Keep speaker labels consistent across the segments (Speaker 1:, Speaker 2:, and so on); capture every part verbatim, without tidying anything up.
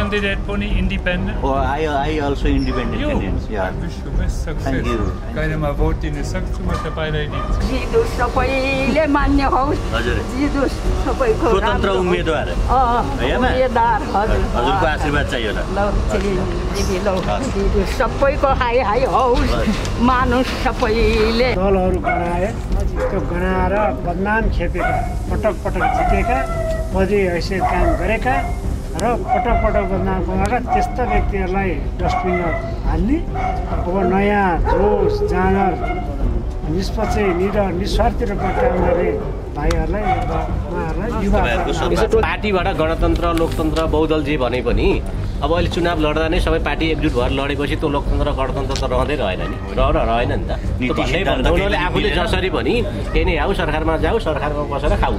Speaker 1: candidate पनि independent?
Speaker 2: Oh, I I also independent
Speaker 1: You?
Speaker 2: candidates. Yeah.
Speaker 1: I wish you best success.
Speaker 2: Thank you.
Speaker 1: कहिलेमा भोट दिन सक्छु म तपाईलाई दिन्छु।
Speaker 3: जिदो सबैले मान्य होस्।
Speaker 2: हजुर।
Speaker 3: जिदो सबैको
Speaker 2: स्वतन्त्र उम्मेदवार।
Speaker 3: अँ उम्मेदवार हजुर।
Speaker 2: हजुरको आशीर्वाद चाहियो ल।
Speaker 3: ल दिदी ल जिदो सबैको हाई हाई होस्। मानुस सबैले
Speaker 4: दलहरू बनाए त्यो गनाएर बदनाम खेपेका पटक पटक जितेका पदवी हैसियत काम गरेका र पटक पटक बदनाम बनाएका त्यस्ता व्यक्तिहरूलाई डस्टबिनमा हाल्ने अब नयाँ जोस जाँगर निष्पक्ष निडर निस्वार्थी रूपमा काम गर्ने भाइहरूलाई उहाँहरूलाई युवा
Speaker 5: पार्टीबाट गणतन्त्र लोकतन्त्र बहुदल जे भने पनि अब अहिले चुनाव लड्दा नै सबै पार्टी एकजुट भएर लडेपछि त्यो लोकतन्त्र गणतन्त्र त रहँदै रहेन नि रह रहेन नि त त्यो भन्दै भन्दा उनीहरूले आफूले जसरी पनि यही नै आऊ सरकारमा जाऊ सरकारमा बसेर खाऊ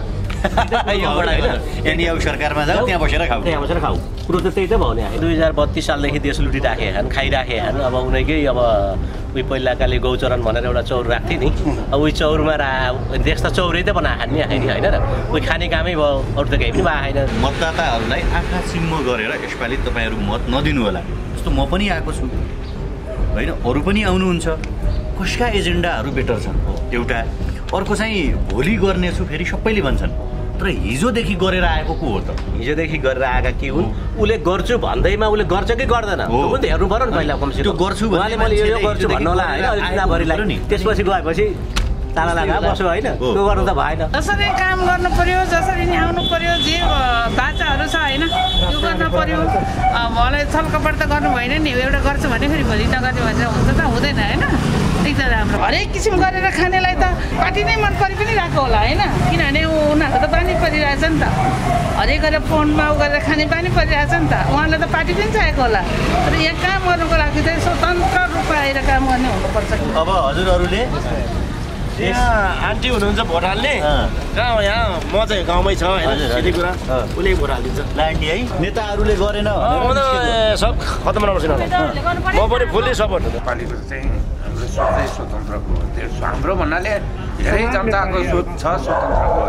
Speaker 2: यहाँनिर अब सरकारमा जाऊ त्यहाँ बसेर खाऊ
Speaker 5: त्यहाँ बसेर खाऊ कुरो त त्यही त भयो नि दुई हजार बत्तिस सालदेखि देश लुटिराखेका छन् खाइराखेका छन् अब उनीकै अब उही पहिलाकाले गौचरण भनेर एउटा चौर राख्थे नि अब उही चौरमा रा देश त चौरै त बनाएको नि आएन होइन र उही खाने कामै भयो अरू त केही पनि भएको छैन
Speaker 2: मतदाताहरूलाई आँखा चिम्म गरेर यसपालि तपाईँहरू मत नदिनु होला जस्तो म पनि आएको छु होइन अरू पनि आउनुहुन्छ कसका एजेन्डाहरू बेटर छन् एउटा अर्को चाहिँ भोलि गर्नेछु फेरि सबैले भन्छन् तर हिजोदेखि गरेर आएको को हो त
Speaker 5: हिजोदेखि गरेर आएका के हुन् उसले गर्छु भन्दैमा उसले गर्छ कि गर्दैन त्यो पनि हेर्नु पर्यो नि पहिला कमसे
Speaker 2: त्यो गर्छु
Speaker 5: उहाँले मैले यो गर्छु भन्नु होला होइन अलिक चुनावभरिलाई नि त्यसपछि गएपछि ताला लगाएर बस्यो होइन त्यो गर्नु त भएन
Speaker 6: जसरी काम गर्नु पर्यो जसरी नि आउनु पर्यो जे बाचाहरू छ होइन त्यो गर्नु पर्यो मलाई छलकपट त गर्नु भएन नि एउटा गर्छु भने फेरि भोलि नगर्ने भनेर हुन्छ त हुँदैन होइन एकदम राम्रो हरेक किसिम गरेर खानेलाई त पार्टी नै मन परि पनि रहेको होला होइन किनभने उनीहरूको त बानी परिरहेछ नि त हरेक गरेर फोनमा उ गरेर खाने बानी परिरहेछ नि त उहाँलाई त पार्टी पनि चाहिएको होला तर यहाँ काम गर्नुको लागि चाहिँ स्वतन्त्र रूपमा आएर काम गर्ने हुनुपर्छ
Speaker 2: अब हजुरहरूले
Speaker 7: यहाँ आन्टी हुनुहुन्छ भोट हाल्ने कहाँ यहाँ म चाहिँ गाउँमै छ होइन यति कुरा उसले भोट हालिदिन्छ
Speaker 2: ल आन्टी है नेताहरूले गरेन
Speaker 7: म त सब खतम नपर्छ म पनि फुल्ली सपोर्ट
Speaker 8: नेपालीको चाहिँ हाम्रो सोचै स्वतन्त्रको त्यो हाम्रो भन्नाले धेरै जनताको सोच छ स्वतन्त्रको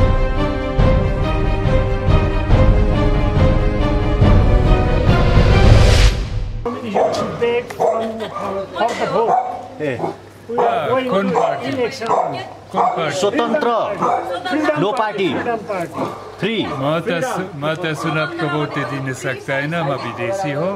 Speaker 2: स्वतन्त्र नो पार्टी फ्री
Speaker 1: म त म त चुनावको भोट दिन सक्दैन म विदेशी हो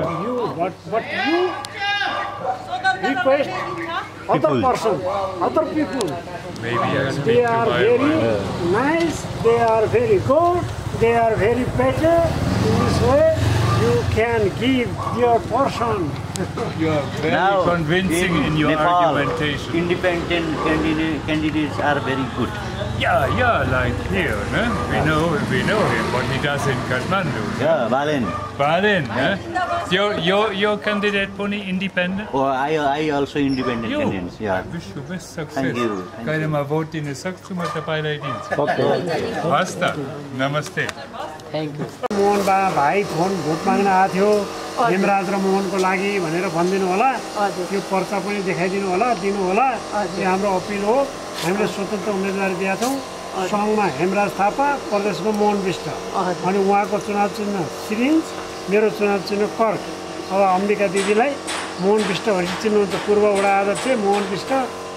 Speaker 4: request other person, other people.
Speaker 1: Maybe I speak
Speaker 4: they
Speaker 1: to
Speaker 4: are
Speaker 1: my
Speaker 4: very
Speaker 1: wife.
Speaker 4: nice, they are very good, they are very better. In this way, you can give your portion.
Speaker 1: You are very
Speaker 2: now,
Speaker 1: convincing in, in your
Speaker 2: Nepal,
Speaker 1: argumentation.
Speaker 2: Independent candidate, candidates are very good.
Speaker 1: Yeah, yeah, like here, no? We know, we know him, what he does in Kathmandu.
Speaker 2: Yeah, Balen.
Speaker 1: Balen, huh? Your, your, your candidate only independent?
Speaker 2: Oh, I, I also independent
Speaker 1: you?
Speaker 2: candidates. Yeah.
Speaker 1: I wish you best success.
Speaker 2: Thank you.
Speaker 1: कहिलेमा भोट दिन सक्छु म तपाईलाई दिन्छु. हस् त. नमस्ते.
Speaker 4: Thank you. मोहन बा भाइ फोन भोट माग्न आएको थियो हेमराज र मोहनको लागि भनेर भनिदिनु होला यो पर्चा पनि देखाइदिनु होला दिनु होला यो हाम्रो अपिल हो हामीले स्वतन्त्र उम्मेदवारी दिएका छौँ सङ्घमा हेमराज थापा प्रदेशमा मोहन विष्ट अनि उहाँको चुनाव चिन्ह सिरिन्ज मेरो चुनाव चिन्ह कर्क अब अम्बिका दिदीलाई मोहन विष्ट भनेर चिन्नुहुन्छ पूर्व वडा अध्यक्ष मोहन विष्ट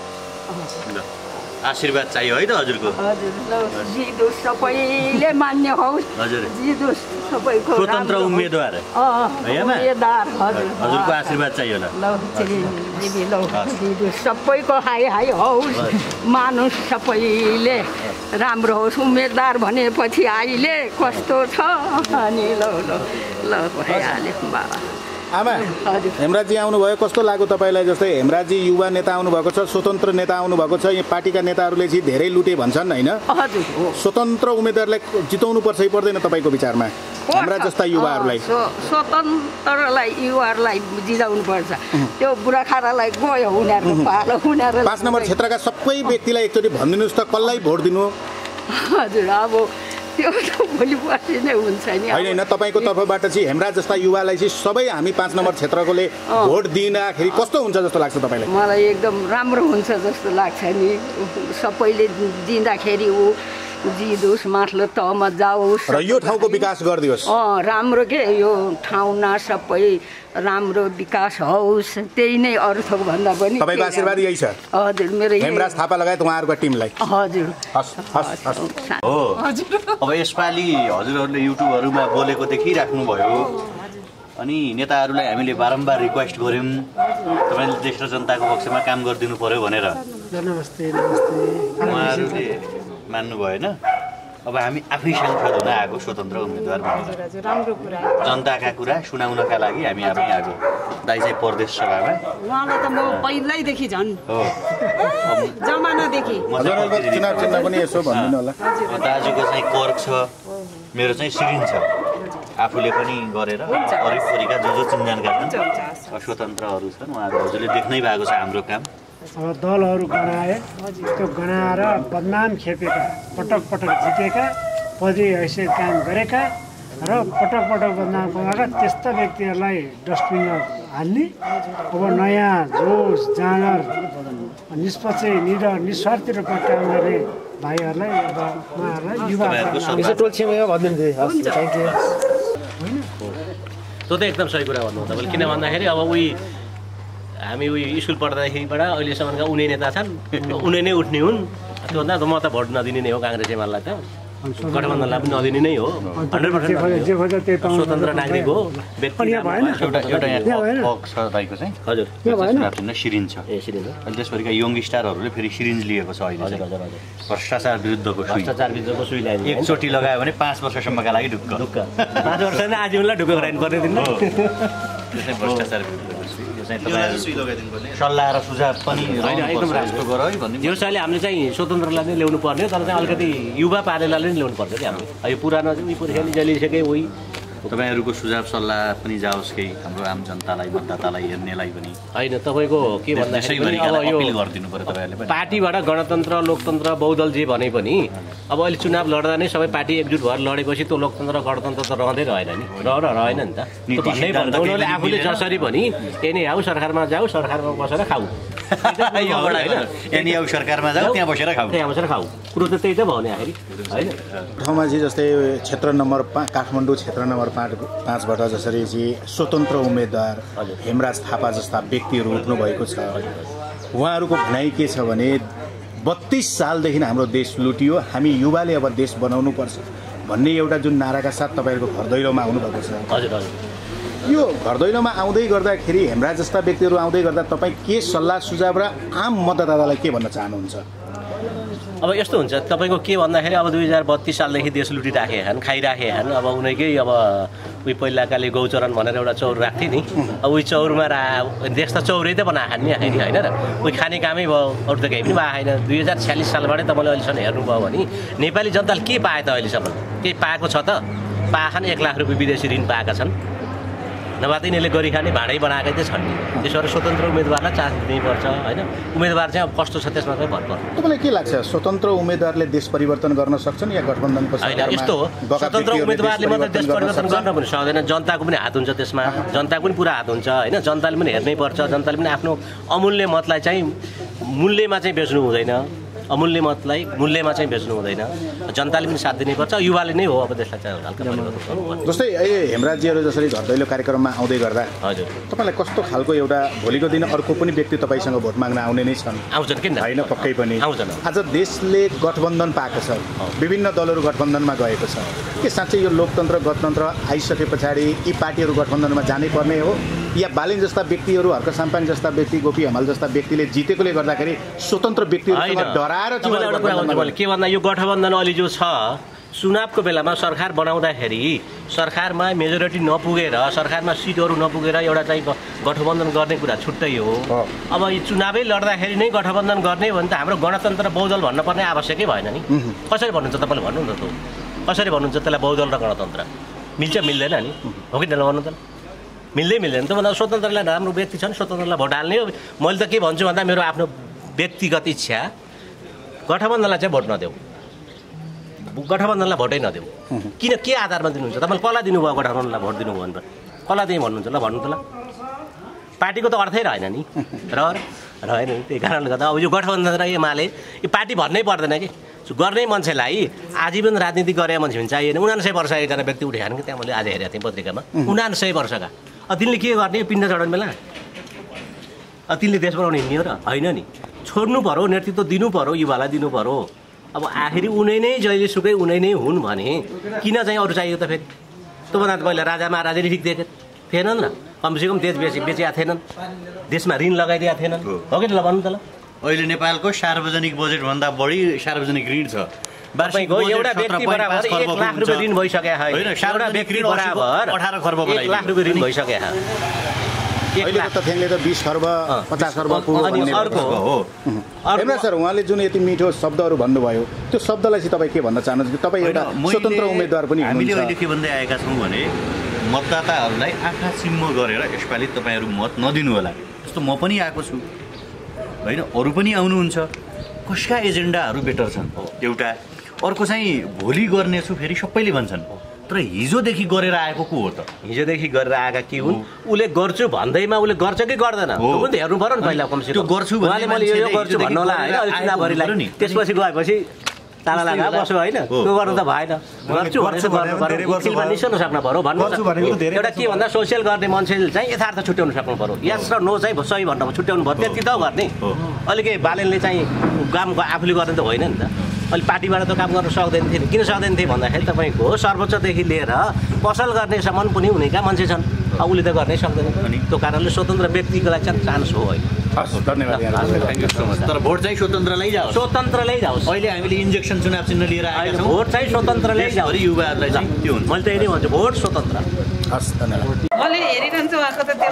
Speaker 2: आशीर्वाद चाहियो है त हजुरको
Speaker 3: हजुर जिदो सबैले मान्य होस्
Speaker 2: हजुर
Speaker 3: जिदो सबैको
Speaker 2: स्वतन्त्र उम्मेदवार
Speaker 3: उम्मेदवार हजुर
Speaker 2: हजुरको आशीर्वाद चाहियो ल
Speaker 3: ल दिदी ल जिदो सबैको हाई हाई होस् मानुस सबैले राम्रो होस् उम्मेदवार भनेपछि अहिले कस्तो छ अनि ल ल ल भइहाल्यो बाबा
Speaker 9: आमा हेमराजी आउनुभयो कस्तो लाग्यो तपाईँलाई जस्तै हेमराजी युवा नेता आउनुभएको छ स्वतन्त्र नेता आउनुभएको छ यहाँ पार्टीका नेताहरूले चाहिँ धेरै लुटे भन्छन् होइन स्वतन्त्र उम्मेदवारलाई जिताउनु पर्छ कि पर्दैन तपाईँको विचारमा हाम्रा जस्ता युवाहरूलाई
Speaker 3: स्वतन्त्रलाई युवाहरूलाई जिताउनु पर्छ त्यो बुढाखारालाई गयो उनीहरूको पालो उनीहरू
Speaker 9: पाँच नम्बर क्षेत्रका सबै व्यक्तिलाई एकचोटि भनिदिनुहोस् त कसलाई भोट दिनु
Speaker 3: हजुर अब त्यो त भोलि पर्सि नै हुन्छ नि
Speaker 9: होइन होइन तपाईँको तर्फबाट चाहिँ हेमरा जस्ता युवालाई चाहिँ सबै हामी पाँच नम्बर क्षेत्रकोले भोट दिँदाखेरि कस्तो हुन्छ जस्तो लाग्छ तपाईँलाई
Speaker 3: मलाई एकदम राम्रो हुन्छ जस्तो लाग्छ नि सबैले दिँदाखेरि ऊ जिदोस् माथलो तहमा जाओस्
Speaker 9: र यो ठाउँको विकास गरिदियोस्।
Speaker 3: अँ राम्रो के यो ठाउँमा सबै राम्रो विकास होस् त्यही नै अरू थोक भन्दा पनि
Speaker 9: तपाईँको आशीर्वाद यही छ।
Speaker 3: हजुर मेरो
Speaker 9: हेमराज थापा लगायत उहाँहरूको टिमलाई।
Speaker 3: हजुर
Speaker 2: हो अब यसपालि हजुरहरूले युट्युबहरूमा बोलेको देखिराख्नुभयो अनि नेताहरूलाई हामीले बारम्बार रिक्वेस्ट गऱ्यौँ तपाईँले देश र जनताको पक्षमा काम गरिदिनु पर्यो भनेर।
Speaker 4: नमस्ते नमस्ते
Speaker 2: उहाँहरूले मान्नु भएन। अब हामी आफै सांसद हुन आएको स्वतन्त्र उम्मेदवार भनेर जनताका कुरा सुनाउनका लागि हामी आफै आएको। दाइ चाहिँ प्रदेश सभामा
Speaker 10: उहाँलाई त म पहिल्यैदेखि झन्
Speaker 2: हो
Speaker 10: जमानादेखि
Speaker 9: चुनाव चिन्ह पनि यसो भन्दिनु होला।
Speaker 2: दाजुको चाहिँ कर्क छ, मेरो चाहिँ सिरिन छ। आफूले पनि गरेर वरिपरिका जो जो चिन्जानका छन् स्वतन्त्रहरू छन् उहाँहरू हजुरले देख्नै भएको छ हाम्रो काम।
Speaker 4: अब दलहरू गणाए त्यो गणाएर बदनाम खेपेका पटक पटक जितेका पदवी हैसियत काम गरेका र पटक पटक बदनाम कमाएका त्यस्ता व्यक्तिहरूलाई डस्टबिनमा हाल्ने। अब नयाँ जोस जाँगर निष्पक्ष निडर निस्वार्थी रूपमा काम गर्ने भाइहरूलाई अब उहाँहरूलाई
Speaker 5: त्यो त एकदम सही कुरा भन्नु तपाईँले। किन भन्दाखेरि अब उही हामी उही स्कुल पढ्दादेखिबाट अहिलेसम्मका उनी नेता छन् उनी नै उठ्ने हुन्। त्योभन्दा त म त भोट नदिने नै हो काङ्ग्रेस एमालेलाई त गठबन्धनलाई पनि नदिने नै हो। हन्ड्रेड पर्सेन्ट स्वतन्त्र नागरिक हो व्यक्ति।
Speaker 2: एउटा एउटा यहाँ पक छ दाइको चाहिँ
Speaker 5: हजुर
Speaker 2: सिरिन छ
Speaker 5: ए सिरिन
Speaker 2: अहिले त्यसभरिका यङ स्टारहरूले फेरि सिरिन्ज लिएको छ अहिले
Speaker 5: हजुर हजुर हजुर
Speaker 2: भ्रष्टाचार विरुद्धको सुई
Speaker 5: भ्रष्टाचार विरुद्धको सुई ल्याइदिनु
Speaker 2: एकचोटि लगायो भने पाँच वर्षसम्मका लागि ढुक्क
Speaker 5: ढुक्क पाँच वर्ष नै आजीवनलाई ढुक्क गराइनु पर्ने दिन
Speaker 2: त्यो चाहिँ भ्रष्टाचार विरुद्धको सुई। यो चाहिँ तपाईँहरू सल्लाह र सुझाव पनि
Speaker 5: एकदम राम्रो गर है भन्ने यो चाहिँ हामीले चाहिँ स्वतन्त्रलाई नै ल्याउनु पर्ने तर चाहिँ अलिकति युवा पालेलाई नै ल्याउनु पर्छ कि हामीले। यो पुरानो चाहिँ उही पुर्खेली जलिसके उही
Speaker 2: तपाईँहरूको सुझाव सल्लाह पनि जाओस् केही हाम्रो आम जनतालाई मतदातालाई हेर्नेलाई पनि
Speaker 5: होइन। तपाईँको के भन्दाखेरि अब यो
Speaker 2: गरिदिनु पर्यो तपाईँहरूले
Speaker 5: पार्टीबाट गणतन्त्र लोकतन्त्र बहुदल जे भने पनि अब अहिले चुनाव लड्दा नै सबै पार्टी एकजुट भएर लडेपछि त्यो लोकतन्त्र गणतन्त्र त रहँदै रहेन नि र रहेन नि त। उनीहरूले आफूले जसरी पनि यही नै आऊ सरकारमा जाऊ सरकारमा बसेर खाऊ
Speaker 2: यानि अब सरकारमा जाऊ त्यहाँ बसेर खाऊ
Speaker 5: त्यहाँ बसेर खाऊ कुरो त त्यही त भयो नि आखिर होइन।
Speaker 9: ठाउँमा चाहिँ जस्तै क्षेत्र नम्बर पाँच काठमाडौँ क्षेत्र नम्बर पाँच पाँचबाट जसरी चाहिँ स्वतन्त्र उम्मेदवार हेमराज थापा जस्ता व्यक्तिहरू उठ्नुभएको छ। उहाँहरूको भनाइ के छ भने बत्तिस सालदेखि हाम्रो देश लुटियो हामी युवाले अब देश बनाउनु पर्छ भन्ने एउटा जुन नाराका साथ तपाईँहरूको घर दैलोमा आउनुभएको छ।
Speaker 5: हजुर हजुर
Speaker 9: यो घर दैलोमा आउँदै गर्दाखेरि हेमराज जस्ता व्यक्तिहरू आउँदै गर्दा तपाईँ के सल्लाह सुझाव र आम मतदातालाई के भन्न चाहनुहुन्छ?
Speaker 5: अब यस्तो हुन्छ तपाईँको के भन्दाखेरि अब दुई हजार बत्तिस सालदेखि देश लुटिराखेका छन् खाइराखेका छन्। अब उनीकै अब उही पहिलाकाले गौचरण भनेर एउटा चौर राख्थे नि अब उही चौरमा रा देश त चौरै त बनाएको नि आएन होइन र उही खाने कामै भयो अरू त केही पनि भएको छैन। दुई हजार छ्यालिस सालबाटै तपाईँले अहिलेसम्म हेर्नुभयो भने नेपाली जनताले के पाए त अहिलेसम्म केही पाएको छ त? पाएछन् एक लाख रुपियाँ विदेशी ऋण पाएका छन् नभए त यिनीहरूले गरी खाने भाँडै बनाएकै चाहिँ छन् नि। त्यसो भएर स्वतन्त्र उम्मेदवारलाई चान्स दिनुपर्छ होइन। उम्मेदवार चाहिँ अब कस्तो छ त्यसमा चाहिँ भर पर्छ।
Speaker 9: तपाईँलाई के लाग्छ स्वतन्त्र उम्मेदवारले देश परिवर्तन गर्न सक्छन् या गठबन्धनको
Speaker 5: होइन? यस्तो हो स्वतन्त्र उम्मेदवारले मात्रै देश परिवर्तन गर्न पनि सक्दैन। जनताको पनि हात हुन्छ त्यसमा जनताको पनि पुरा हात हुन्छ होइन। जनताले पनि हेर्नै पर्छ जनताले पनि आफ्नो अमूल्य मतलाई चाहिँ मूल्यमा चाहिँ बेच्नु हुँदैन। अमूल्य मतलाई मूल्यमा चाहिँ बेच्नु हुँदैन। जनताले पनि साथ दिनुपर्छ युवाले नै हो अब देशलाई चाहिँ हल्का परिवर्तन।
Speaker 9: जस्तै अहिले हेमराजजीहरू जसरी घर दैलो कार्यक्रममा आउँदै गर्दा
Speaker 5: हजुर
Speaker 9: तपाईँलाई कस्तो खालको एउटा भोलिको दिन अर्को पनि व्यक्ति तपाईँसँग भोट माग्न आउने नै छन्?
Speaker 5: आउँछन् किन
Speaker 9: होइन पक्कै पनि
Speaker 5: आउँछन्।
Speaker 9: आज देशले गठबन्धन पाएको छ विभिन्न दलहरू गठबन्धनमा गएको छ के साँच्चै यो लोकतन्त्र गणतन्त्र आइसके पछाडि यी पार्टीहरू गठबन्धनमा जानै पर्ने हो या बालिन जस्ता व्यक्तिहरू हर्क साम्पाङ जस्ता व्यक्ति गोपी हमाल जस्ता व्यक्तिले जितेकोले गर्दाखेरि स्वतन्त्र व्यक्तिहरूसँग डराएर
Speaker 5: के भन्दा यो गठबन्धन अलि जो छ चुनावको बेलामा सरकार बनाउँदाखेरि सरकारमा मेजोरिटी नपुगेर सरकारमा सिटहरू नपुगेर एउटा चाहिँ गठबन्धन गर्ने कुरा छुट्टै हो। अब यो चुनावै लड्दाखेरि नै गठबन्धन गर्ने हो भने त हाम्रो गणतन्त्र बहुदल भन्नुपर्ने आवश्यकै भएन नि। कसरी भन्नुहुन्छ तपाईँले भन्नु न त कसरी भन्नुहुन्छ त्यसलाई बहुदल र गणतन्त्र मिल्छ मिल्दैन नि हो कि भन्नु त मिल्दै मिल्दैन। त भन्दा स्वतन्त्रलाई राम्रो व्यक्ति छन् स्वतन्त्रलाई भोट हाल्ने हो। मैले त के भन्छु भन्दा मेरो आफ्नो व्यक्तिगत इच्छा गठबन्धनलाई चाहिँ भोट नदेऊ गठबन्धनलाई भोटै नदेऊ। किन के आधारमा दिनुहुन्छ तपाईँले कसलाई दिनुभयो गठबन्धनलाई भोट दिनुभयो भने त कसलाई दिएँ भन्नुहुन्छ ल भन्नु त ल पार्टीको त अर्थै रहेन नि र रहेन नि। त्यही कारणले गर्दा अब यो गठबन्धन र एमाले यो पार्टी भन्नै पर्दैन कि गर्ने मान्छेलाई आजीवन राजनीति गरे मान्छे भने चाहिएन। उनान्सय वर्ष एकजना व्यक्ति उठेका कि त्यहाँ मैले आज हेरेको थिएँ पत्रिकामा, उनान्सय वर्षका। तिनले के गर्ने पिण्ड चढाउने बेला तिनले देश बनाउने हिँड्ने हो र होइन नि, छोड्नु पर्यो, नेतृत्व दिनु पर्यो, युवालाई दिनु पर्यो। अब आखिरी उनै नै जहिले सुकै उनै नै हुन् भने किन चाहिँ अरू चाहियो त फेरि? त्योभन्दा त पहिला राजा महाराजाले ठिक दिएका थिएनन् र? कमसेकम देश बेची बेचिया थिएनन्, देशमा ऋण लगाइदिएका थिएनन्, हो कि ल भन्नु त ल।
Speaker 2: अहिले नेपालको सार्वजनिक बजेटभन्दा बढी सार्वजनिक ऋण छ।
Speaker 5: वार्षिक एउटा व्यक्ति बराबर एक लाख रुपियाँ ऋण भइसक्यो है। एउटा व्यक्ति बराबर
Speaker 2: अठार खर्ब
Speaker 5: एक लाख रुपियाँ ऋण भइसक्यो है।
Speaker 9: अहिलेको तथ्याङ्कले त बिस खर्ब पचास खर्ब पुग्यो भन्ने
Speaker 5: अर्को हो।
Speaker 9: हेर्नु सर, उहाँले जुन यति मिठो शब्दहरू भन्नुभयो त्यो शब्दलाई चाहिँ तपाईँ के भन्न चाहनुहुन्छ? तपाईँ एउटा स्वतन्त्र उम्मेदवार पनि हुनुहुन्छ।
Speaker 2: हामीले अहिले के भन्दै आएका छौँ भने मतदाताहरूलाई आँखा चिम्मो गरेर यसपालि तपाईँहरू मत नदिनु होला, जस्तो म पनि आएको छु होइन, अरू पनि आउनुहुन्छ। कसका एजेन्डाहरू बेटर छन् एउटा, अर्को चाहिँ भोलि गर्नेछु फेरि सबैले भन्छन्, तर हिजोदेखि गरेर आएको को हो त?
Speaker 5: हिजोदेखि गरेर आएका के हुन्? उसले गर्छु भन्दैमा उसले गर्छ कि गर्दैन त्यो पनि हेर्नु पर्यो नि पहिला। कमसेकम
Speaker 2: त्यो गर्छु
Speaker 5: उहाँले मैले यो गर्छु भन्नु होला होइन, चुनावभरिलाई नि त्यसपछि गएपछि ताला लगा बस्यो होइन, त्यो गर्नु त भएन। गर्छु भनेर गर्नु पर्यो, फिल्डमा निस्कनु सक्नु पर्यो भन्नु। एउटा के भन्दा सोसियल गर्ने मान्छेले चाहिँ यथार्थ छुट्याउनु सक्नु पर्यो, यस र नो चाहिँ सही भन्नु छुट्याउनु पर्यो, त्यति त गर्ने। अलिक बालेनले चाहिँ काम आफूले गर्ने त होइन नि त, अहिले पार्टीबाट त काम गर्न सक्दैन थिएन। किन सक्दैन थिएँ भन्दाखेरि तपाईँको सर्वोच्चदेखि लिएर पसल गर्नेसम्म पनि हुनेका मान्छे छन्, अब उसले त गर्नै सक्दैन। त्यो कारणले स्वतन्त्र व्यक्तिको लागि चाहिँ चान्स हो होइन।
Speaker 9: हस्, धन्यवाद, थ्याङ्क यू सो मच।
Speaker 2: तर भोट चाहिँ स्वतन्त्रलाई जाओस्,
Speaker 5: स्वतन्त्रलाई जाओस्।
Speaker 2: अहिले हामीले इन्जेक्सन चुनाव चिन्ह लिएर आएका छौँ,
Speaker 5: भोट चाहिँ स्वतन्त्रलाई जाओस्,
Speaker 2: युवाहरूलाई चाहिँ त्यो हुन्छ।
Speaker 5: मैले त यही भन्छु, भोट स्वतन्त्र।
Speaker 9: हस्, धन्यवाद।
Speaker 6: मैले हेरिरहन्छु उहाँको त त्यो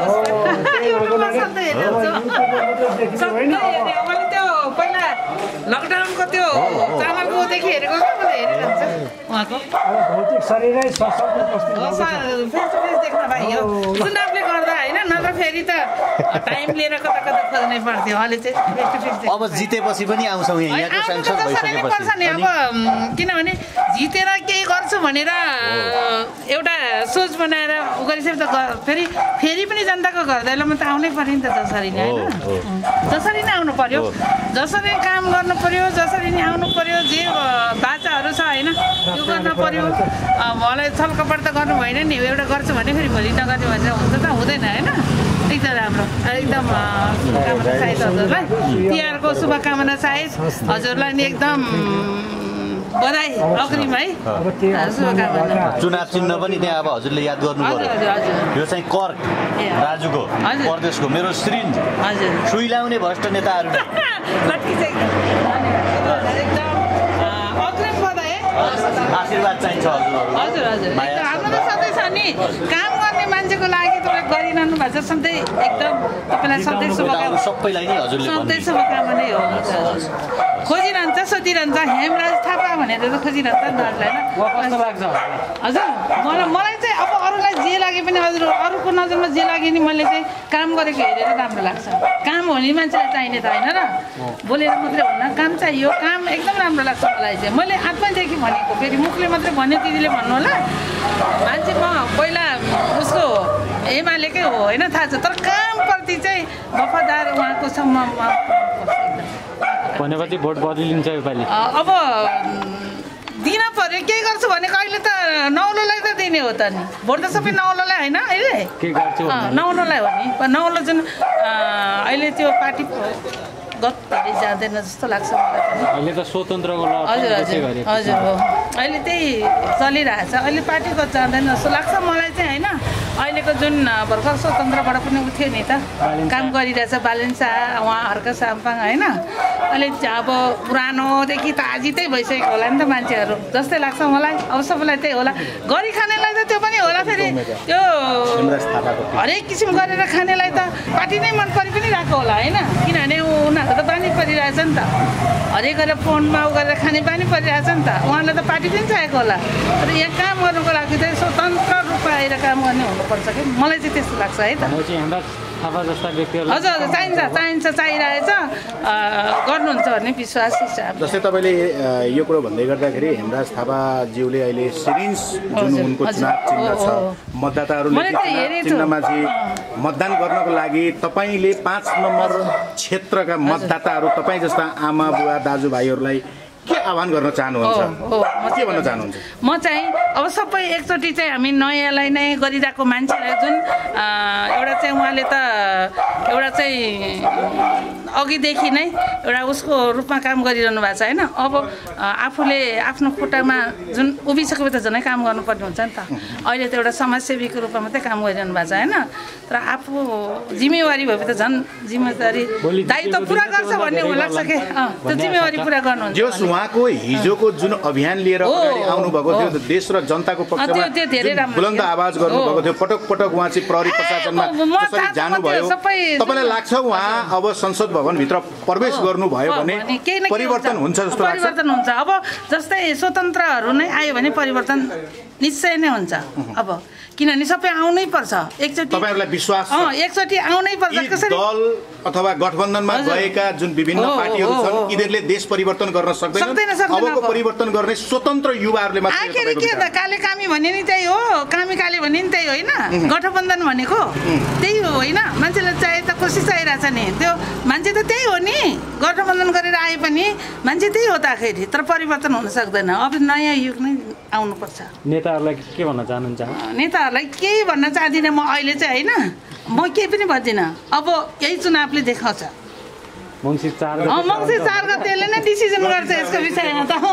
Speaker 6: मैले त्यो पहिला लकडाउनको त्यो चामलकोदेखि हेरेको क्या, मैले हेरिरहन्छु उहाँको
Speaker 4: भौतिक शरीरै सशक्त कस्तो
Speaker 6: फेस टु फेस देख्न पाइयो चुनावले गर्दा होइन, नत्र फेरि त टाइम लिएर कता कता खोज्नै पर्थ्यो। अहिले चाहिँ फेस टु फेस
Speaker 2: अब जितेपछि पनि आउँछौँ यहाँको सांसद भइसकेपछि
Speaker 6: नि। अब किनभने जितेर केही गर्छु भनेर एउटा सोच बनाएर उ गरिसकेपछि त फेरि फेरि पनि जनताको घर दैलोमा त आउनै पर्यो नि त, जसरी नै होइन, जसरी नै आउनु पर्यो, जसरी काम गर्नु पर्यो, जसरी नै आउनु पर्यो, जे बाचाहरू छ होइन त्यो गर्नु पर्यो। मलाई छलकपट त गर्नु भएन नि, एउटा गर्छु भने फेरि भोलि नगर्ने भनेर हुन्छ त हुँदैन होइन। एकदम राम्रो, एकदम शुभकामना सायद हजुरलाई, तिहारको शुभकामना सायद हजुरलाई नि एकदम बधाई अग्रिम है, शुभकामना।
Speaker 2: चुनाव चिन्ह पनि त्यहाँ अब हजुरले याद गर्नु पर्यो, यो चाहिँ कर्क राजुको प्रदेशको मेरो श्रीन सुई लाउने भ्रष्ट नेताहरू आशीर्वाद चाहिन्छ
Speaker 6: हजुर हजुर। हाम्रो त सधैँ छ नि, काम गर्ने मान्छेको लागि तपाईँ गरिरहनु भएको छ, सधैँ एकदम तपाईँलाई सधैँ शुभकामना,
Speaker 2: सबैलाई नै हजुरले
Speaker 6: सधैँ शुभकामना नै हो। खोजिरहन्छ, सोधिरहन्छ, हेमराज थापा भनेर त खोजिरहन्छ नि त हजुरलाई होइन। हजुर मलाई मलाई चाहिँ अब अरूलाई जे लागे पनि हजुर अरूको नजरमा जे लागे नि मैले चाहिँ काम गरेको हेरेर राम्रो लाग्छ। काम हुने मान्छेलाई चाहिने त होइन र, बोलेर मात्रै हुन्न, काम चाहियो, काम एकदम राम्रो लाग्छ मलाई चाहिँ। मैले आत्मैदेखि भनेको, फेरि मुखले मात्रै भन्यो दिदीले भन्नु होला, मान्छे म पहिला उसको एमालेकै हो होइन, थाहा छ, तर कामप्रति चाहिँ वफादार उहाँको छ। म
Speaker 11: भनेपछि भोट बदलिन्छ योपालि?
Speaker 6: अब दिन पर्यो, केही गर्छु भने कहिले त नौलोलाई त दिने हो त नि, भोट त सबै नौलोलाई होइन अहिले
Speaker 11: के गर्छु
Speaker 6: नौलोलाई हो नि। नौलो जुन अहिले त्यो पार्टी गत्तै जाँदैन जस्तो लाग्छ मलाई पनि।
Speaker 11: अहिले त स्वतन्त्रको ल
Speaker 6: हजुर हजुर हजुर हो, अहिले त्यही चलिरहेछ, अहिले पार्टीको जाँदैन जस्तो लाग्छ मलाई चाहिँ होइन। अहिलेको जुन भर्खर स्वतन्त्रबाट पनि उठ्यो नि त, काम गरिरहेछ बालेन शाह, उहाँ हर्क साम्पाङ होइन, अहिले अब पुरानोदेखि त आजितै भइसकेको होला नि त मान्छेहरू जस्तै लाग्छ मलाई। अब सबैलाई त्यही होला, गरी खानेलाई त त्यो पनि होला, फेरि त्यो हरेक किसिम गरेर खानेलाई त पार्टी नै मन परि पनि रहेको होला होइन, किनभने उनीहरू त बानी परिरहेछ नि त, हरेक गरेर फोनमा उ गरेर खाने बानी परिरहेछ नि त, उहाँलाई त पार्टी पनि चाहिएको होला। तर यहाँ काम गर्नुको लागि चाहिँ स्वतन्त्र रूपमा आएर काम गर्ने हुनुपर्छ कि, मलाई चाहिँ त्यस्तो लाग्छ है त।
Speaker 11: थापा जस्ता व्यक्तिहरू
Speaker 6: हजुर हजुर चाहिन्छ चाहिन्छ चाहिरहेछ, गर्नुहुन्छ भन्ने विश्वास छ।
Speaker 9: जस्तै तपाईँले यो कुरो भन्दै गर्दाखेरि हेमराज थापाज्यूले अहिले सिरिन्ज जुन उनको चुनाव चिन्ह छ, मतदाताहरूले चिन्हमा चाहिँ मतदान गर्नको लागि तपाईँले पाँच नम्बर क्षेत्रका मतदाताहरू तपाईँ जस्ता आमा बुवा दाजुभाइहरूलाई के आह्वान गर्न चाहनुहुन्छ के भन्न चाहनुहुन्छ
Speaker 6: म चाहिँ अब सबै एकचोटि चाहिँ हामी नयाँलाई नै गरिरहेको मान्छेलाई जुन एउटा चाहिँ उहाँले त एउटा चाहिँ अघिदेखि नै एउटा उसको रूपमा काम गरिरहनु भएको छ होइन अब आफूले आफ्नो खुट्टामा जुन उभिसकेपछि त झनै काम गर्नुपर्ने हुन्छ नि त अहिले त एउटा समाजसेवीको रूपमा मात्रै काम गरिरहनु भएको छ होइन तर आफू जिम्मेवारी भएपछि त झन् जिम्मेवारी दायित्व पुरा गर्छ भन्ने लाग्छ कि त्यो जिम्मेवारी पुरा गर्नुहुन्छ
Speaker 9: जो उहाँको हिजोको जुन अभियान लिएर अगाडि आउनुभएको थियो देश र जनताको पक्षमा बुलन्द आवाज गर्नुभएको थियो पटक पटक उहाँ चाहिँ प्रहरी प्रशासनमा जसरी जानुभयो तपाईँलाई लाग्छ उहाँ अब संसद भवनभित्र प्रवेश गर्नुभयो भने परिवर्तन हुन्छ जस्तो लाग्छ
Speaker 6: परिवर्तन हुन्छ अब जस्तै स्वतन्त्रहरू नै आयो भने परिवर्तन निश्चय नै हुन्छ अब किनभने सबै आउनै पर्छ एकचोटि
Speaker 9: तपाईहरुलाई विश्वास छ
Speaker 6: एकचोटि आउनै पर्छ कसरी
Speaker 9: दल अथवा गठबन्धनमा गएका जुन विभिन्न पार्टीहरू छन् यिनीहरूले देश परिवर्तन गर्न सक्दैनन् अबको परिवर्तन गर्ने स्वतन्त्र युवाहरूले मात्र
Speaker 6: आखिर के त काले कामी भन्ने नि त्यही हो कामी काले भन्ने नि त्यही होइन गठबन्धन भनेको त्यही हो होइन मान्छेले चाहे त खुसी चाहिरहेछ नि त्यो मान्छे त त्यही हो नि गठबन्धन गरेर आए पनि मान्छे त्यही हो त आखिर तर परिवर्तन हुन सक्दैन अब नयाँ युग नै आउनुपर्छ
Speaker 11: नेताहरूलाई के भन्न चाहनुहुन्छ
Speaker 6: नेताहरूलाई केही भन्न चाहदिनँ म अहिले चाहिँ होइन म केही पनि भन्दिनँ अब यही चुनावले देखाउँछ
Speaker 11: मङ्सिर चार
Speaker 6: मङ्सिर चार गतेले नै डिसिजन गर्छ यसको विषयमा त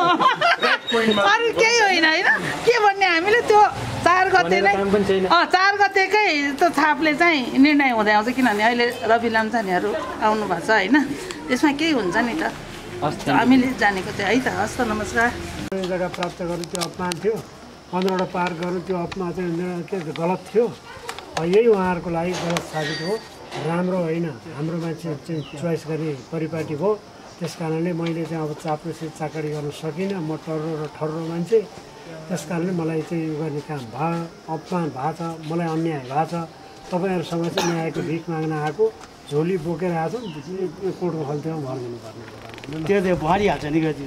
Speaker 6: अरू केही होइन होइन के भन्ने हामीले त्यो चार गते नै चार गतेकै त्यो छापले चाहिँ निर्णय हुँदै आउँछ किनभने अहिले रवि लामछानेहरू आउनु भएको छ होइन त्यसमा केही हुन्छ नि त हामीले जानेको चाहिँ है त हस् त नमस्कार
Speaker 4: जग्गा प्राप्त गर्नु त्यो अपमान थियो पन्ध्रवटा पार गर्नु त्यो अपमान चाहिँ के गलत थियो यही उहाँहरूको लागि गलत साबित हो राम्रो होइन हाम्रो मान्छे चाहिँ चोइस गर्ने परिपाटी हो त्यस कारणले मैले चाहिँ अब चाप्लुसी चाकरी गर्न सकिनँ म टर्रो र ठर्रो मान्छे त्यस कारणले मलाई चाहिँ यो गर्ने काम भयो अपमान भएको छ मलाई अन्याय भएको छ तपाईँहरूसँग चाहिँ न्यायको भिख माग्न आएको झोली बोकेर आएको छ कोर्टको खल्तीमा भरिदिनु पर्ने
Speaker 7: त्यो त्यो भरिहाल्छ नि गति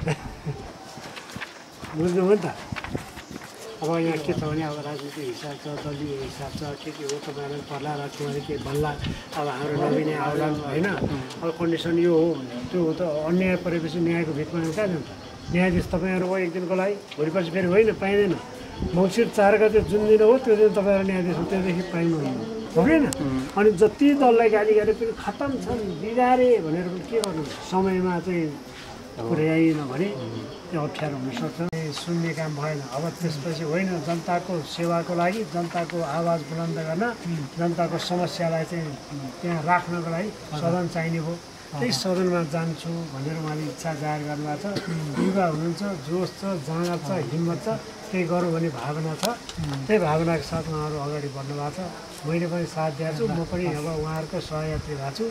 Speaker 4: बुझ्नुभयो नि त अब यहाँ के छ भने अब राजनीतिक हिसाब छ दलीय हिसाब छ के के हो तपाईँहरूलाई पर्ला राजकुमारी के भन्ला अब हाम्रो नबिने आउला होइन अब कन्डिसन यो हो त्यो हो त अन्याय परेपछि न्यायको भितमा कहाँ जान्छ न्यायाधीश तपाईँहरू हो एक दिनको लागि भोलिपछि फेरि होइन पाइँदैन मङ्सिर चार गते जुन दिन हो त्यो दिन तपाईँहरू न्यायाधीश हो त्योदेखि पाइनुहुन्न हो कि अनि जति दललाई गाली गरे पनि खतम छन् बिगारे भनेर पनि के गर्नु समयमा चाहिँ पुर्याएन भने त्यो अप्ठ्यारो हुनसक्छ सुन्ने काम भएन अब त्यसपछि होइन जनताको सेवाको लागि जनताको आवाज बुलन्द गर्न जनताको समस्यालाई चाहिँ त्यहाँ राख्नको लागि सदन चाहिने भयो त्यही सदनमा जान्छु भनेर उहाँले इच्छा जाहेर गर्नुभएको छ युवा हुनुहुन्छ जोस छ जाँगर छ हिम्मत छ त्यही गरौँ भन्ने भावना छ त्यही भावनाको साथ उहाँहरू अगाडि बढ्नु भएको छ मैले पनि साथ दिएको छु म पनि अब उहाँहरूको सहयात्री भएको छु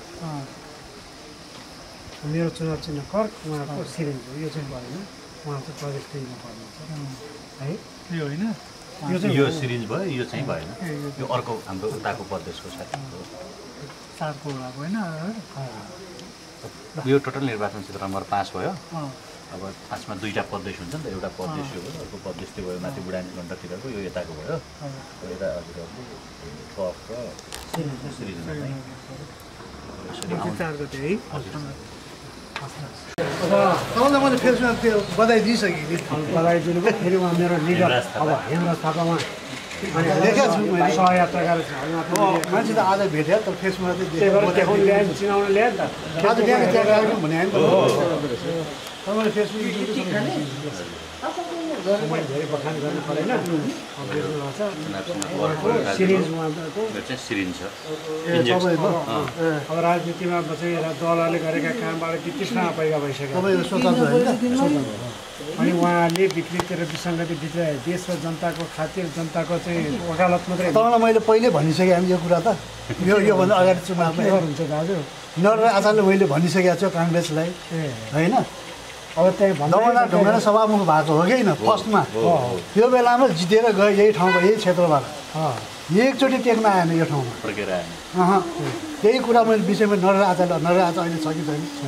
Speaker 4: मेरो चुनाव चिन्ह कर्क उहाँको सिरिन्ज हो यो चाहिँ भएन उहाँ चाहिँ प्रदेश दिनु पर्नुहुन्छ है
Speaker 2: यो होइन यो चाहिँ यो सिरिन्ज भयो यो चाहिँ भएन यो अर्को हाम्रो उताको प्रदेशको साथी
Speaker 4: चारको भएको होइन
Speaker 2: यो टोटल निर्वाचन क्षेत्र नम्बर पाँच भयो अब पाँचमा दुईवटा प्रदेश हुन्छ नि त एउटा प्रदेश यो भयो अर्को प्रदेश त्यो भयो माथि बुढानी गण्डकतिरको यो यताको भयो यता हजुरहरूको कप र सिरिन्जमा
Speaker 4: चार गते है
Speaker 7: तपाईँलाई मैले फेरि त्यो बधाई दिइसकेँ नि
Speaker 4: बधाई दिनुभयो फेरि उहाँ मेरो लिडर अब हेमराज थापामा
Speaker 7: लेखेको छु मैले
Speaker 4: सहयात्रा गरेर
Speaker 7: मान्छे त आज भेट्यो तर फेसमा चाहिँ
Speaker 4: ल्यायो चिनाउनु ल्यायो नि त
Speaker 7: आज बिहान त्यहाँ गएको भने होइन तपाईँले फेसबुक
Speaker 4: मैले धेरै बखान गर्नु परेन सिरिज उहाँको अब राजनीतिमा चाहिँ दलहरूले गरेका कामबाट त्यसमा पैसा भइसक्यो अनि उहाँले विकृति र विसङ्गति भित्र देश र जनताको खातिर जनताको चाहिँ वकालत मात्रै
Speaker 7: तपाईँलाई मैले पहिले भनिसकेँ हामी यो कुरा त यो योभन्दा अगाडि चुनावमा
Speaker 4: हुन्छ दाजु
Speaker 7: नर आचार्यले मैले भनिसकेको छु काङ्ग्रेसलाई होइन
Speaker 4: अब त्यहाँ
Speaker 7: नवना ढुङ्गा सभामुख भएको हो कि होइन फर्स्टमा त्यो बेलामा जितेर गयो यही ठाउँमा यही क्षेत्रबाट एकचोटि टेक्न आएन यो ठाउँमा त्यही कुरा मैले विषयमा नर आचार्य नर आचार्य अहिले छ कि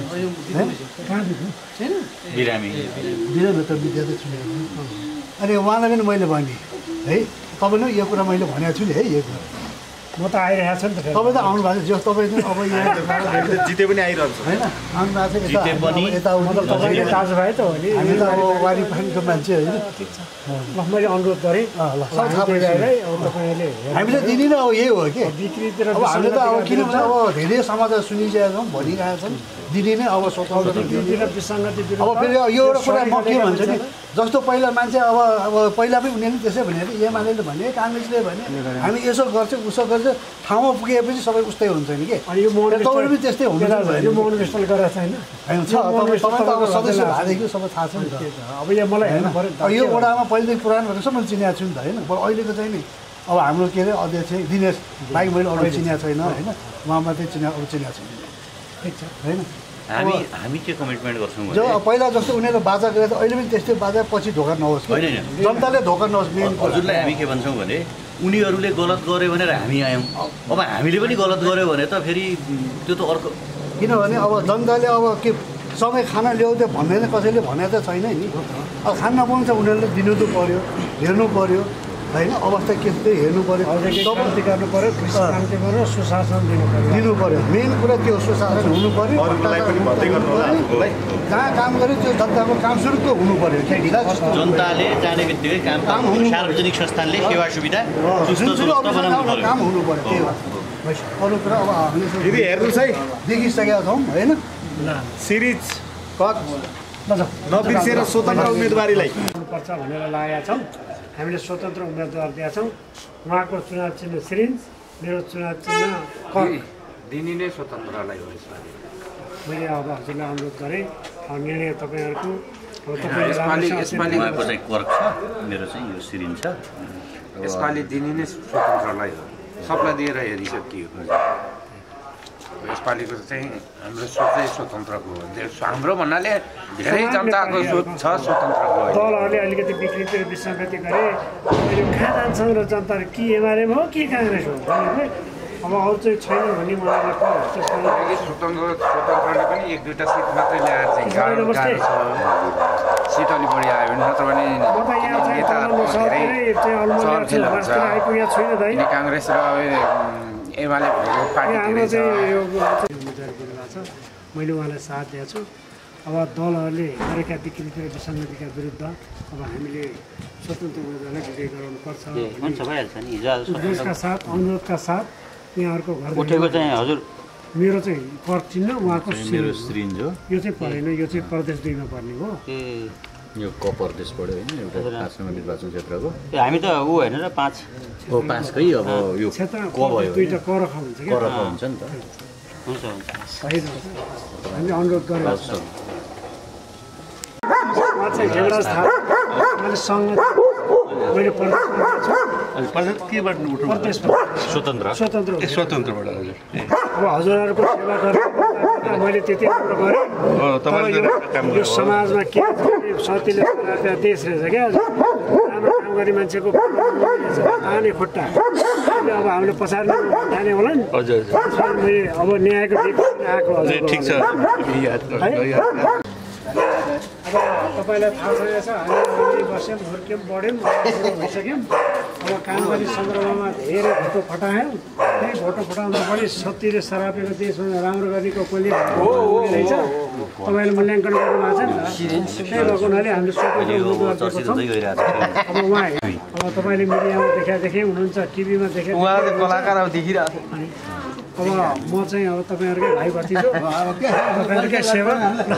Speaker 7: छैन
Speaker 2: बिरामी
Speaker 7: बिरामी त विद्यार्थी छु अनि उहाँलाई पनि मैले भने है तपाईँले यो कुरा मैले भनेको छु नि है यो कुरा
Speaker 4: म त आइरहेको छु नि त फेरि
Speaker 7: तपाईँ त आउनु भएको छ तपाईँ चाहिँ अब यहाँ
Speaker 9: जिते पनि आइरहन्छ
Speaker 7: होइन आउनु भएको छ
Speaker 2: जिते पनि
Speaker 7: यता
Speaker 4: मतलब तपाईँले दाजुभाइ त हो नि
Speaker 7: हामी त अब वारिपारिको मान्छे होइन
Speaker 4: ठिक छ ल मैले अनुरोध गरेँ
Speaker 7: ल
Speaker 4: अब तपाईँले
Speaker 7: हामीले दिने नै अब यही हो कि
Speaker 4: बिक्रीतिर
Speaker 7: अब हामीले त अब किनभने अब धेरै समाचार सुनिरहेका छौँ भनिरहेका छन् दिने नै अब स्वतन्त्र
Speaker 4: विसङ्गति
Speaker 7: अब फेरि यो एउटा कुरा म के भन्छु नि जस्तो पहिला मान्छे अब अब पहिला पनि उनीहरूले त्यसै भने एमाले भने काङ्ग्रेसले भने हामी यसो गर्छ उसो गर्छ ठाउँमा पुगेपछि सबै उस्तै हुन्छ नि कि
Speaker 4: अनि यो मोहन
Speaker 7: तपाईँ पनि त्यस्तै हुन्छ
Speaker 4: यो मोहन विष्टले गरेको छैन
Speaker 7: होइन छ तपाईँ तपाईँ त अब सदस्य भएदेखि सबै थाहा छ नि त
Speaker 4: अब यो मलाई हेर्नु पर्यो
Speaker 7: यो वडामा पहिलेदेखि पुरानो भनेर सब मैले चिनेको छु नि त होइन अहिलेको चाहिँ नि अब हाम्रो के अरे अध्यक्ष दिनेश बाहेक मैले अरू चिनेको छैन होइन उहाँ मात्रै चिने अब चिनेको छैन
Speaker 4: ठिक छ
Speaker 7: होइन
Speaker 2: हामी हामी के कमिटमेन्ट गर्छौँ
Speaker 7: जो पहिला जस्तो उनीहरू बाजा गरे त अहिले पनि त्यस्तै बाजा पछि धोका नहोस् जनताले धोका नहोस् मेन
Speaker 2: हजुरलाई हामी के भन्छौँ भने उनीहरूले गलत गर्यो भनेर हामी आयौँ अब हामीले पनि गलत गर्यो भने त फेरि त्यो त अर्को
Speaker 7: किनभने अब जनताले अब के समय खाना ल्याउँदै भन्ने कसैले भने त छैन नि अब खान नपाउँछ उनीहरूले दिनु त पऱ्यो हेर्नु पऱ्यो होइन अवस्था के त्यही हेर्नु पऱ्यो
Speaker 4: क्रान्ति गर्नु पऱ्यो कृषि क्रान्ति गर्नु सुशासन दिनु पऱ्यो
Speaker 7: दिनु पऱ्यो मेन कुरा त्यो सुशासन हुनु पऱ्यो जहाँ काम गर्यो त्यो जनताको काम सुरुको हुनु पऱ्यो
Speaker 2: जनताले जाने बित्तिकै काम काम सार्वजनिक संस्थानले सेवा सुविधा
Speaker 7: काम हुनु पऱ्यो त्यही हो अरू कुरा अब हामीले
Speaker 9: हेर्नुहोस् है
Speaker 7: देखिसकेका छौँ होइन
Speaker 9: सिरिज कट नबिर्सेर स्वतन्त्र उम्मेदवारीलाई
Speaker 4: पर्छ भनेर लागेका छौँ हामीले स्वतन्त्र उम्मेदवार दिएका छौँ उहाँको चुनाव चिन्ह सिरिन्ज मेरो चुनाव चिन्ह कर
Speaker 8: दिने नै स्वतन्त्रलाई हो यसपालि
Speaker 4: मैले अब हजुरलाई अनुरोध गरेँ निर्णय तपाईँहरूको
Speaker 2: यसपालि यसपालि उहाँको चाहिँ कर छ मेरो चाहिँ यो सिरिन्ज छ
Speaker 8: यसपालि दिने नै स्वतन्त्रलाई हो सबलाई दिएर हेरिसकियो यसपालिको चाहिँ हाम्रो सोचै स्वतन्त्रको हो हाम्रो भन्नाले धेरै जनताको सोच छ स्वतन्त्रको
Speaker 4: दलहरूले अलिकति विकृति विसङ्गति गरे अहिले कहाँ जान्छन् र जनताले के एमालेमा हो के काङ्ग्रेस हो अब अरू चाहिँ छैन भने मलाई
Speaker 8: स्वतन्त्र स्वतन्त्रले पनि एक दुईवटा सिट मात्रै ल्याएर चाहिँ गाह्रो गाह्रो छ सिट अलिक बढी आयो भने नत्र भने
Speaker 4: आइपुगेको छैन दाइ
Speaker 8: काङ्ग्रेस र एमाले भनेको पार्टी
Speaker 4: हाम्रो चाहिँ यो उम्मेदवार दिनुभएको छ मैले उहाँलाई साथ दिएको छु अब दलहरूले गरेका विकृति र विसङ्गतिका विरुद्ध अब हामीले स्वतन्त्र उम्मेदवारलाई विजय गराउनुपर्छ उद्देश्यका साथ अनुरोधका साथ यहाँहरूको घर
Speaker 2: उठेको चाहिँ हजुर
Speaker 4: मेरो चाहिँ कर चिन्ह उहाँको
Speaker 2: मेरो सिरिन्ज हो
Speaker 4: यो चाहिँ परेन यो चाहिँ प्रदेश दुईमा पर्ने हो
Speaker 2: यो क प्रदेश पऱ्यो होइन एउटा पाँच नम्बर निर्वाचन क्षेत्रको
Speaker 5: हामी त ऊ होइन र पाँच
Speaker 2: हो पाँचकै अब यो
Speaker 4: क्षेत्र
Speaker 2: क भयो
Speaker 4: दुईवटा क रख हुन्छ
Speaker 2: क रख हुन्छ नि त
Speaker 5: हुन्छ हुन्छ
Speaker 4: सही हामीले अनुरोध गरेको छ उहाँ चाहिँ देवराज थापा मैले सँग मैले
Speaker 2: स्वतन्त्र
Speaker 4: स्वतन्त्र
Speaker 12: स्वतन्त्रबाट हजुर
Speaker 4: अब हजुरहरूको सेवा गरेर मैले त्यति राम्रो गरेँ यो समाजमा के सतीले देश रहेछ क्या राम्रो काम गर्ने मान्छेको ताने खुट्टा अब हामीले पछाडि जाने होला नि
Speaker 12: हजुर
Speaker 4: मैले अब न्यायको आएको
Speaker 12: ठिक छ
Speaker 4: अब तपाईँलाई थाहा छैन हामी बस्यौँ हुर्क्यौँ बढ्यौँ भइसक्यौँ अब काम गर्ने सन्दर्भमा धेरै भोटो फटायौँ त्यही भोटो फटाउँदा पनि सत्तीले सरापेको देशमा राम्रो गर्नेको कसले रहेछ तपाईँले मूल्याङ्कन गर्नुभएको छ नि त त्यही भएको हुनाले हामीले स्वतन्त्र उम्मेदवार दिएको छौँ अब उहाँ अब तपाईँले मिडियामा देखादेखि हुनुहुन्छ टिभीमा देखे
Speaker 12: कलाकार अब देखिरहेको
Speaker 4: अब म चाहिँ अब तपाईँहरूकै भाइ भतिजो तपाईँहरूकै सेवा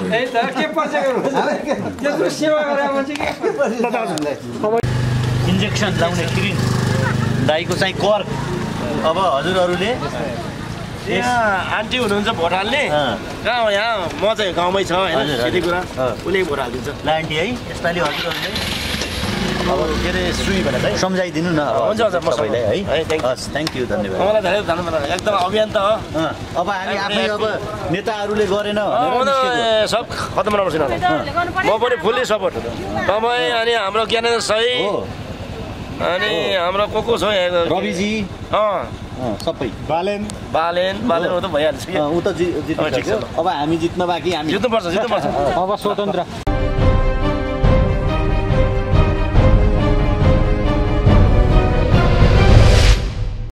Speaker 2: इन्जेक्सन लाउने सिरिन्ज दाईको चाहिँ कर अब हजुरहरूले
Speaker 5: यहाँ आन्टी हुनुहुन्छ भोट हाल्ने कहाँ हो यहाँ म चाहिँ गाउँमै छ होइन यति कुरा उसले भोट हालिदिन्छ
Speaker 2: ल आन्टी है यसपालि हजुरहरूले अब के अरे सुई भनेर है सम्झाइदिनु न
Speaker 5: हुन्छ हुन्छ म
Speaker 2: सबैलाई है हस् थ्याङ्क यू धन्यवाद
Speaker 5: मलाई धेरै धन्यवाद एकदम अभियान त हो
Speaker 2: अब हामी आफै अब नेताहरूले गरेन
Speaker 5: सब खत्तम राख्नुहोस् न म पनि फुल्ली सपोर्ट तपाईँ अनि हाम्रो ज्ञानेन्द्र सही अनि हाम्रो को को छ
Speaker 2: रविजी सबै बालेन
Speaker 5: बालेन बालेन ऊ त भइहाल्छ
Speaker 2: ऊ त जित्नु अब हामी जित्न बाँकी हामी
Speaker 5: जित्नुपर्छ जित्नुपर्छ
Speaker 11: अब स्वतन्त्र